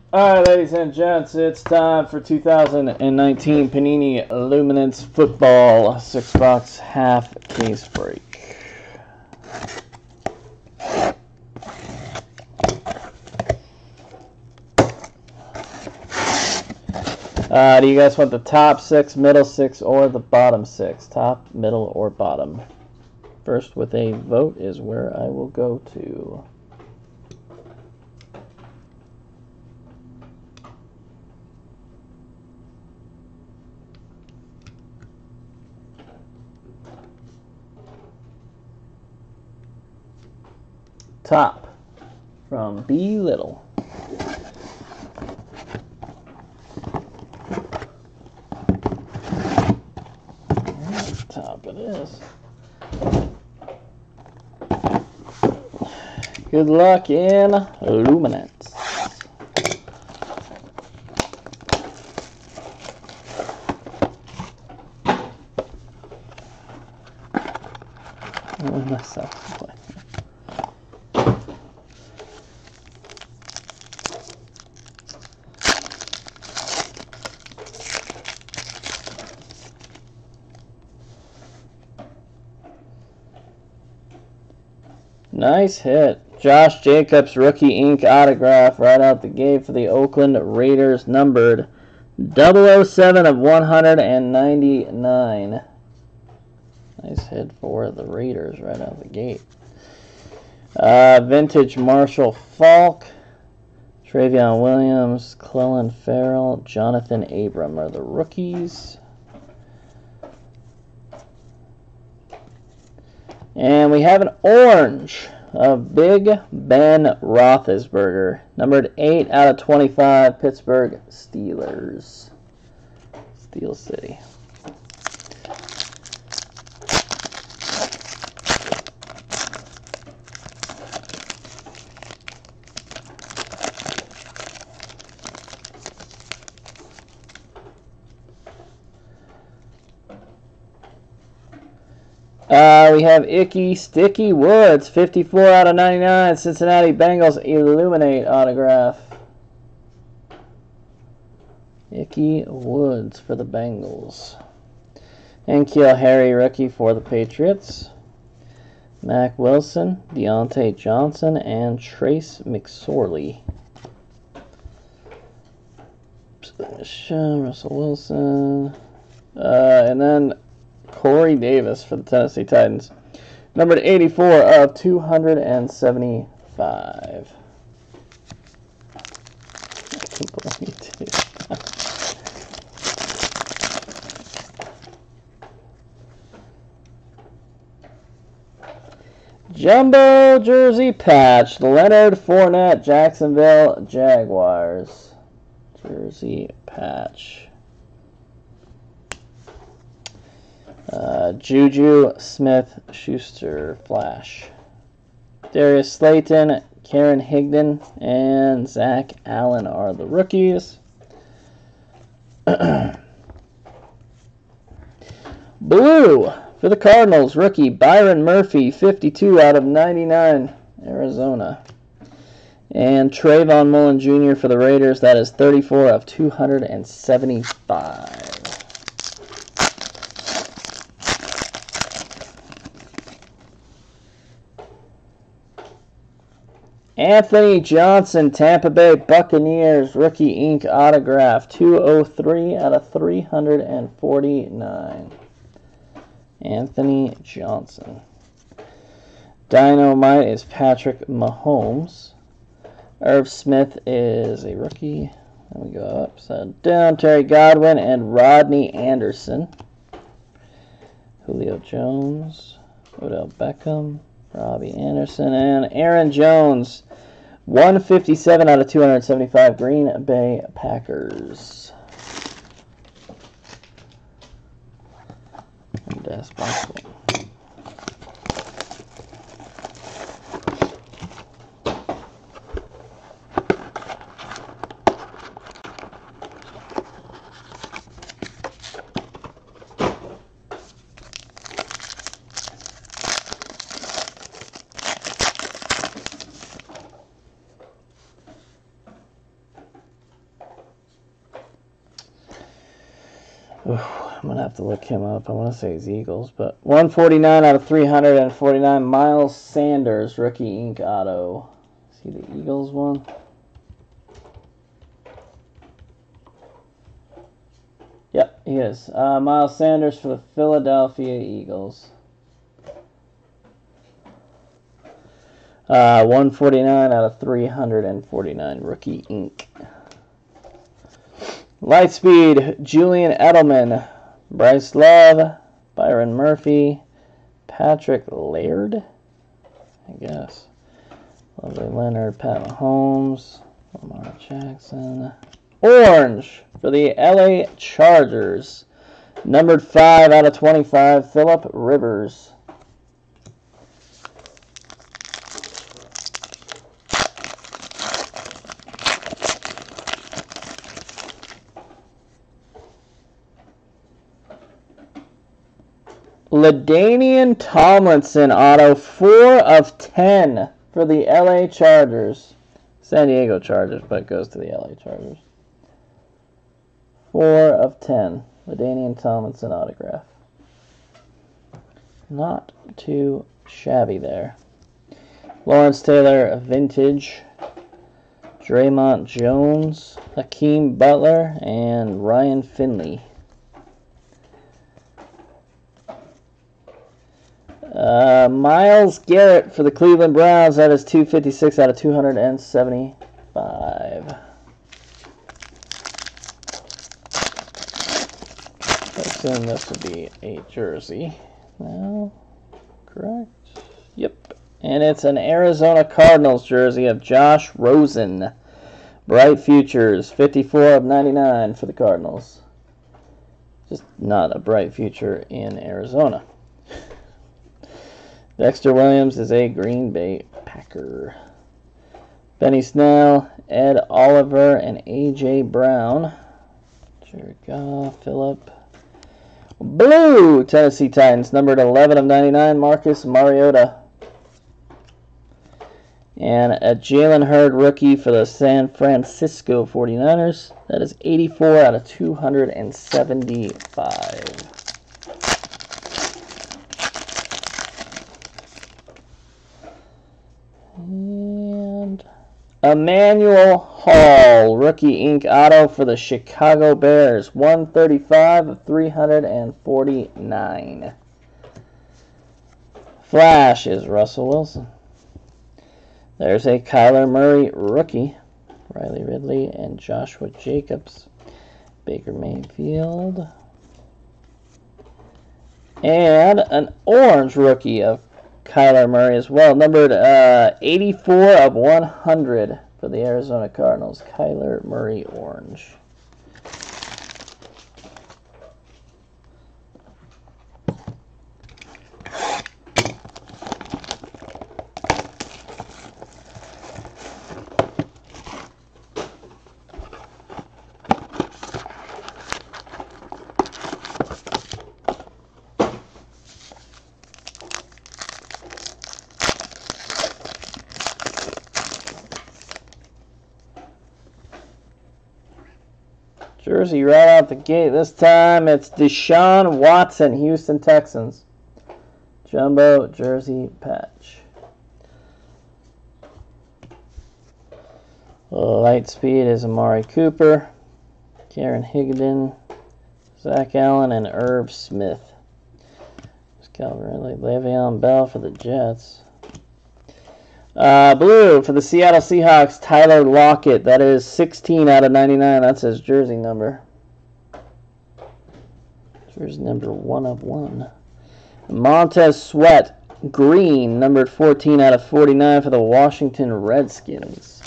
All right, ladies and gents, it's time for 2019 Panini Luminance Football 6-box half case break. Do you guys want the top 6, middle 6, or the bottom 6? Top, middle, or bottom? First with a vote is where I will go to. Top from B. Little. Top it is. Good luck in Luminance. Nice hit. Josh Jacobs, rookie ink autograph right out the gate for the Oakland Raiders, numbered 007 of 199. Nice hit for the Raiders right out the gate. Vintage Marshall Faulk, Travion Williams, Clelin Ferrell, Jonathan Abram are the rookies. And we have an orange of Big Ben Roethlisberger, numbered 8 out of 25, Pittsburgh Steelers. Steel City. We have Icky Sticky Woods, 54 out of 99, Cincinnati Bengals Illuminate autograph. Icky Woods for the Bengals. And N'Keal Harry, rookie for the Patriots. Mac Wilson, Deontay Johnson, and Trace McSorley. Russell Wilson. And then Corey Davis for the Tennessee Titans, numbered 84 of 275. I can't believe you did that. Jumbo jersey patch, Leonard Fournette, Jacksonville Jaguars. Jersey patch. Juju Smith-Schuster Flash. Darius Slayton, Karen Higdon, and Zach Allen are the rookies. Blue for the Cardinals, rookie Byron Murphy, 52 out of 99, Arizona. And Trayvon Mullen Jr. for the Raiders, that is 34 of 275. Anthony Johnson, Tampa Bay Buccaneers, rookie ink autograph, 203 out of 349. Anthony Johnson. Dynamite is Patrick Mahomes. Irv Smith is a rookie. Let me go upside down. Terry Godwin and Rodney Anderson. Julio Jones, Odell Beckham, Robbie Anderson, and Aaron Jones. 157 out of 275, Green Bay Packers. And that's possible. I'm going to have to look him up. I want to say he's Eagles, but 149 out of 349. Miles Sanders, rookie ink auto. Is he the Eagles one? Yep, he is. Miles Sanders for the Philadelphia Eagles. 149 out of 349, rookie ink. Lightspeed, Julian Edelman, Bryce Love, Byron Murphy, Patrick Laird, I guess. Lovely Leonard, Pat Mahomes, Lamar Jackson. Orange for the LA Chargers, numbered 5 out of 25, Phillip Rivers. LaDainian Tomlinson auto, 4 of 10 for the LA Chargers. San Diego Chargers, but it goes to the LA Chargers. 4 of 10. LaDainian Tomlinson autograph. Not too shabby there. Lawrence Taylor vintage. Draymond Jones, Hakeem Butler, and Ryan Finley. Myles Garrett for the Cleveland Browns. That is 256 out of 275. I assume this would be a jersey. No? Correct? Yep. And it's an Arizona Cardinals jersey of Josh Rosen. Bright Futures, 54 of 99 for the Cardinals. Just not a bright future in Arizona. Dexter Williams is a Green Bay Packer. Benny Snell, Ed Oliver, and A.J. Brown. Jared Goff, Phillip. Blue, Tennessee Titans, numbered 11 of 99, Marcus Mariota. And a Jalen Hurd rookie for the San Francisco 49ers. That is 84 out of 275. And Emmanuel Hall, rookie ink auto for the Chicago Bears, 135 of 349. Flash is Russell Wilson. There's a Kyler Murray rookie, Riley Ridley and Joshua Jacobs. Baker Mayfield. And an orange rookie of Kyler Murray as well, numbered 84 of 100 for the Arizona Cardinals. Kyler Murray orange. Jersey right out the gate. This time it's Deshaun Watson, Houston Texans. Jumbo jersey patch. Lightspeed is Amari Cooper, Karen Higdon, Zach Allen, and Irv Smith. There's Calvin Ridley, Le'Veon Bell for the Jets. Blue for the Seattle Seahawks, Tyler Lockett. That is 16 out of 99. That's his jersey number. Jersey number 1 of 1. Montez Sweat, green, numbered 14 out of 49 for the Washington Redskins.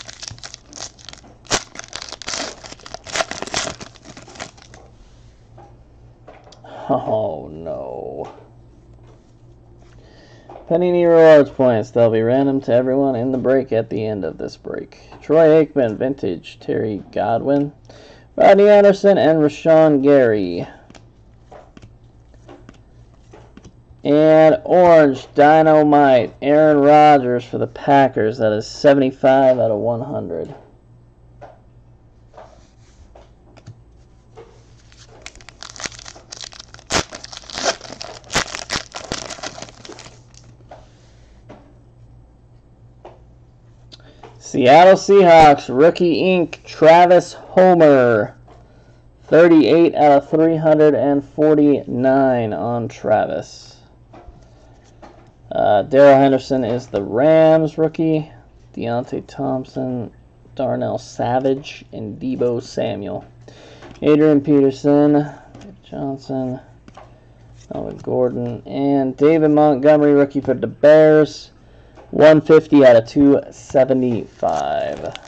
Oh, no. Panini Rewards points. They'll be random to everyone in the break at the end of this break. Troy Aikman, vintage. Terry Godwin, Rodney Anderson, and Rashawn Gary. And orange Dynamite, Aaron Rodgers for the Packers. That is 75 out of 100. Seattle Seahawks, rookie ink, Travis Homer. 38 out of 349 on Travis. Darrell Henderson is the Rams rookie. Deontay Thompson, Darnell Savage, and Deebo Samuel. Adrian Peterson, Johnson, Melvin Gordon, and David Montgomery, rookie for the Bears. 150 out of 275.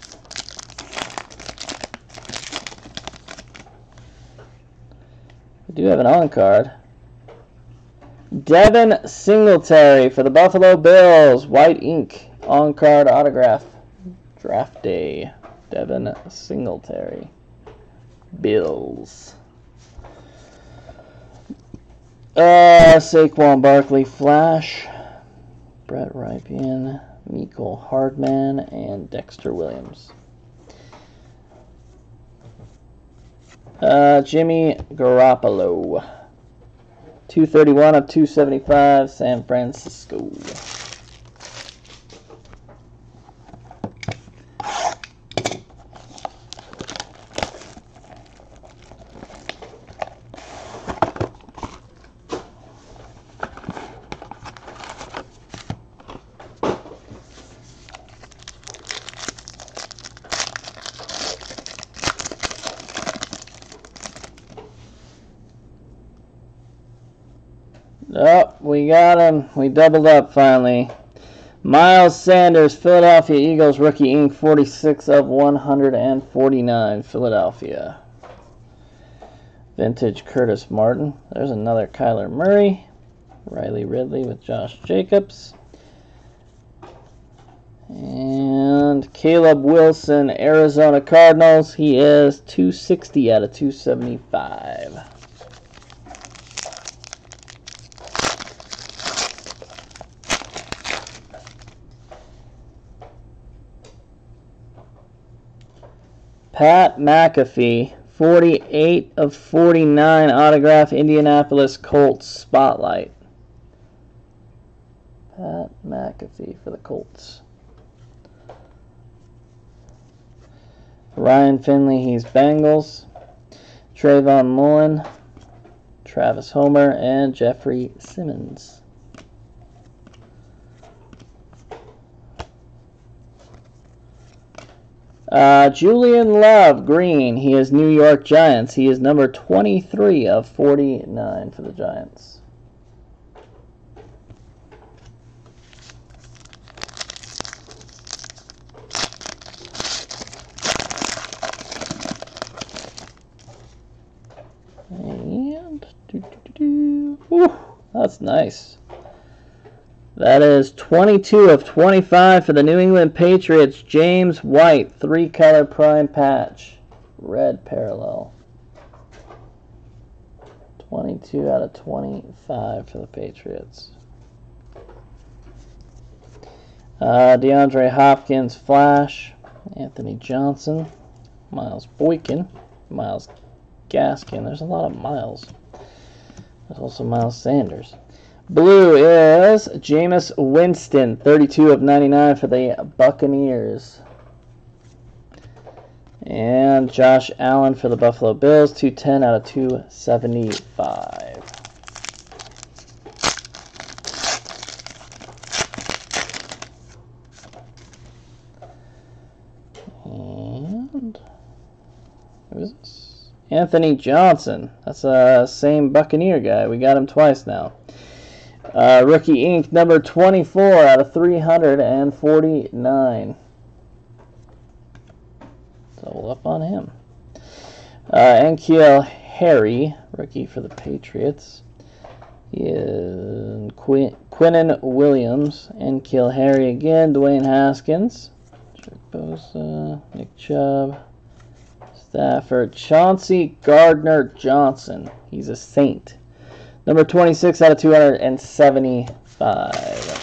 We do have an on-card. Devin Singletary for the Buffalo Bills. White ink. On-card autograph. Draft day. Devin Singletary. Bills. Saquon Barkley Flash. Brett Rypien, Mecole Hardman, and Dexter Williams. Jimmy Garoppolo. 231 of 275, San Francisco. Oh, we got him. We doubled up finally. Miles Sanders, Philadelphia Eagles, rookie ink, 46 of 149, Philadelphia. Vintage Curtis Martin. There's another Kyler Murray. Riley Ridley with Josh Jacobs. And Caleb Wilson, Arizona Cardinals. He is 260 out of 275. Pat McAfee, 48 of 49, autograph, Indianapolis Colts Spotlight. Pat McAfee for the Colts. Ryan Finley, he's Bengals. Trayvon Mullen, Travis Homer, and Jeffrey Simmons. Julian Love, green. He is New York Giants. He is number 23 of 49 for the Giants. And ooh, that's nice. That is 22 of 25 for the New England Patriots. James White, 3-color prime patch. Red parallel. 22 out of 25 for the Patriots. DeAndre Hopkins, Flash. Anthony Johnson. Miles Boykin. Miles Gaskin. There's a lot of Miles. There's also Miles Sanders. Blue is Jameis Winston, 32 of 99 for the Buccaneers. And Josh Allen for the Buffalo Bills, 210 out of 275. And who's this? Anthony Johnson. That's the same Buccaneer guy. We got him twice now. Rookie ink, number 24 out of 349. Double up on him. N'Keal Harry, rookie for the Patriots. He is Quinnen Williams. N'Keal Harry again. Dwayne Haskins. Bosa, Nick Chubb. Stafford. Chauncey Gardner-Johnson. He's a Saint. Number 26 out of 275.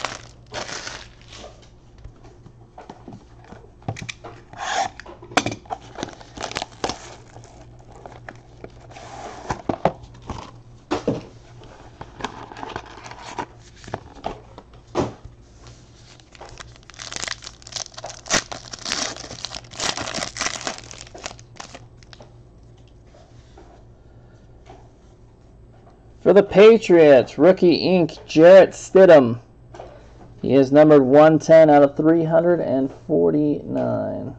For the Patriots, rookie ink, Jarrett Stidham. He is numbered 110 out of 349.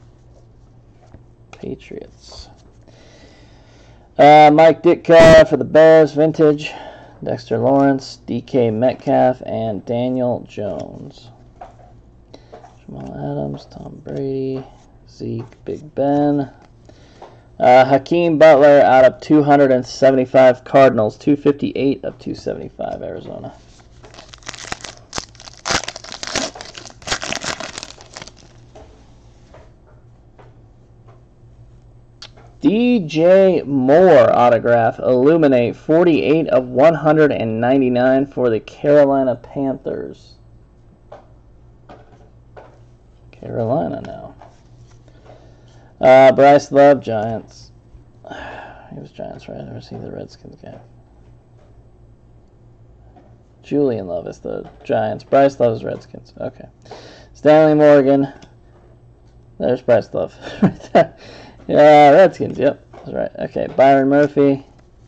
Patriots. Mike Ditka for the Bears, vintage. Dexter Lawrence, DK Metcalf, and Daniel Jones. Jamal Adams, Tom Brady, Zeke, Big Ben. Hakeem Butler out of 275 Cardinals, 258 of 275 Arizona. DJ Moore autograph, Illuminate, 48 of 199 for the Carolina Panthers. Carolina now. Bryce Love, Giants. He was Giants, right? Or is he the Redskins guy? Julian Love is the Giants. Bryce Love is Redskins. Okay. Stanley Morgan. There's Bryce Love. Yeah, Redskins. Yep, that's right. Okay, Byron Murphy.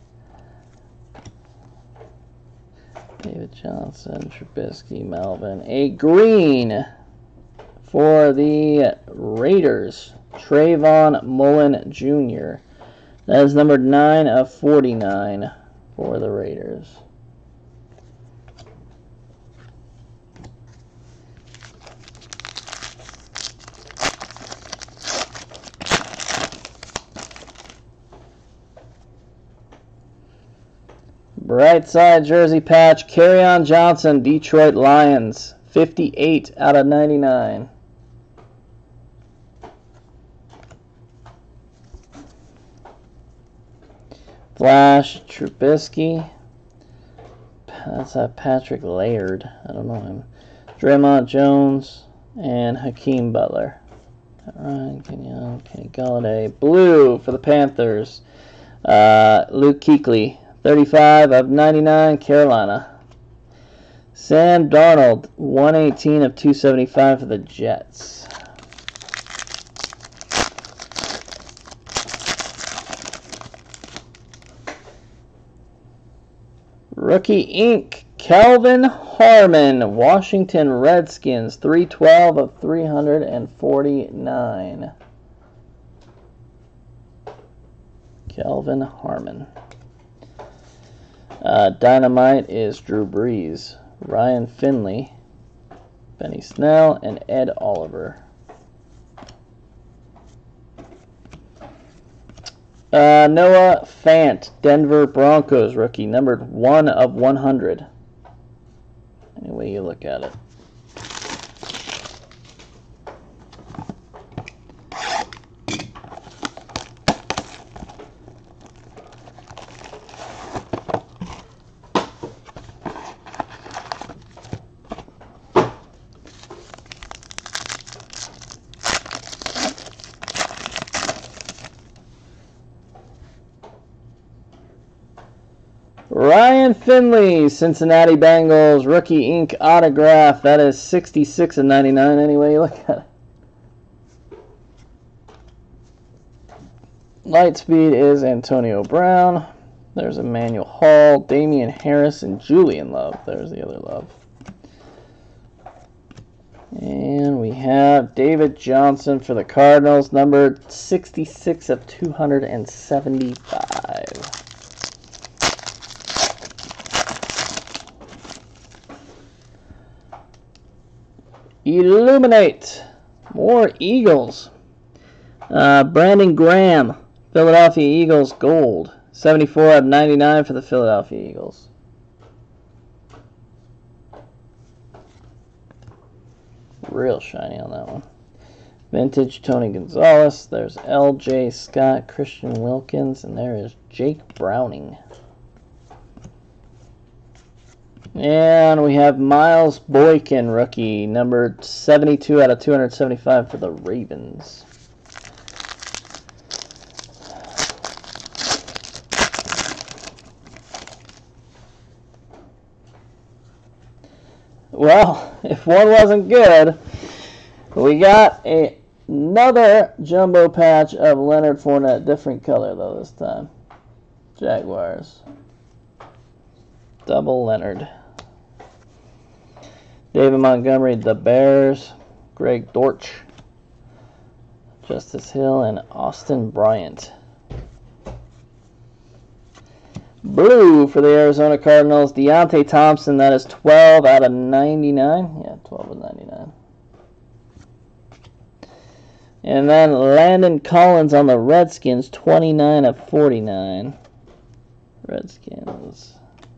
David Johnson, Trubisky, Melvin. A green for the Raiders, Trayvon Mullen Jr. That is numbered 9 of 49 for the Raiders. Right side jersey patch, Kerryon Johnson, Detroit Lions, 58 out of 99. Flash, Trubisky. That's Patrick Laird. I don't know him. Draymond Jones and Hakeem Butler. Ryan Kenyon, Kenny Galladay. Blue for the Panthers. Luke Kuechly. 35 of 99, Carolina. Sam Darnold, 118 of 275 for the Jets. Rookie ink, Kelvin Harmon, Washington Redskins, 312 of 349. Kelvin Harmon. Dynamite is Drew Brees, Ryan Finley, Benny Snell, and Ed Oliver. Noah Fant, Denver Broncos rookie, numbered 1 of 100. Any way you look at it. Ryan Finley, Cincinnati Bengals, rookie ink autograph. That is 66 of 99 anyway you look at it. Lightspeed is Antonio Brown. There's Emmanuel Hall, Damian Harris, and Julian Love. There's the other Love. And we have David Johnson for the Cardinals, numbered 66 of 275. Illuminate. More Eagles. Brandon Graham, Philadelphia Eagles gold. 74 of 99 for the Philadelphia Eagles. Real shiny on that one. Vintage Tony Gonzalez. There's L.J. Scott, Christian Wilkins, and there is Jake Browning. And we have Miles Boykin, rookie, numbered 72 out of 275 for the Ravens. Well, if one wasn't good, we got another jumbo patch of Leonard Fournette, different color though this time. Jaguars. Double Leonard. David Montgomery, the Bears. Greg Dortch. Justice Hill and Austin Bryant. Blue for the Arizona Cardinals. Deontay Thompson, that is 12 out of 99. Yeah, 12 of 99. And then Landon Collins on the Redskins, 29 of 49. Redskins.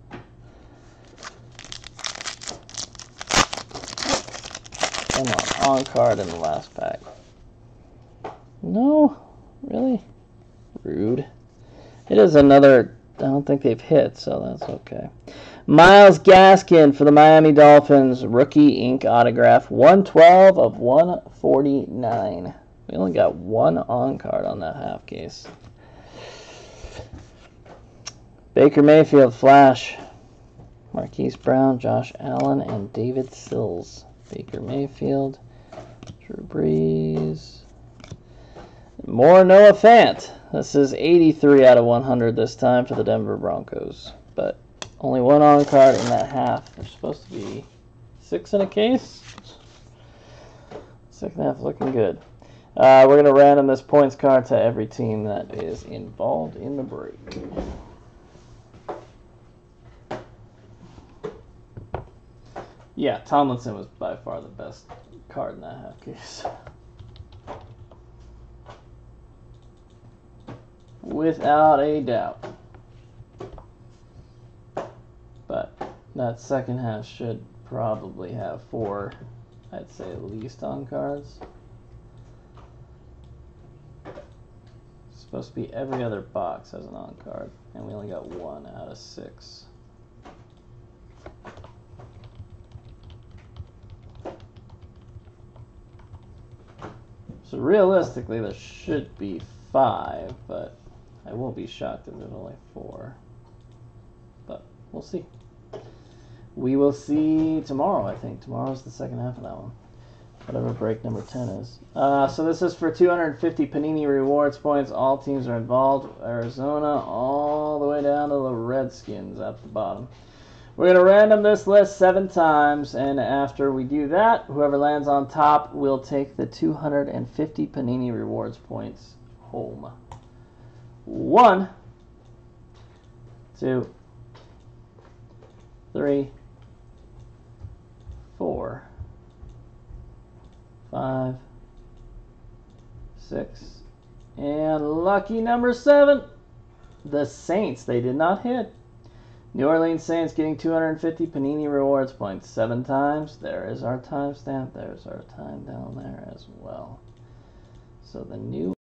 Come on card in the last pack. No? Really? Rude. It is another, I don't think they've hit, so that's okay. Myles Gaskin for the Miami Dolphins, rookie ink autograph, 112 of 149. We only got one on card on that half case. Baker Mayfield, Flash. Marquise Brown, Josh Allen, and David Sills. Baker Mayfield, Drew Brees. More Noah Fant. This is 83 out of 100 this time for the Denver Broncos. But only one on card in that half. There's supposed to be 6 in a case. Second half looking good. We're going to random this points card to every team that is involved in the break. Yeah, Tomlinson was by far the best card in that half case. Without a doubt. But that second half should probably have 4, I'd say at least, on cards. It's supposed to be every other box has an on card, and we only got 1 out of 6. So realistically, there should be 5, but I won't be shocked if there's only 4. But we'll see. We will see tomorrow, I think. Tomorrow's the second half of that one. Whatever break number 10 is. So this is for 250 Panini Rewards points. All teams are involved. Arizona all the way down to the Redskins at the bottom. We're going to random this list 7 times, and after we do that, whoever lands on top will take the 250 Panini Rewards points home. 1, 2, 3, 4, 5, 6, and lucky number 7, the Saints. They did not hit. New Orleans Saints getting 250 Panini Rewards points 7 times. There is our timestamp. There's our time down there as well. So the New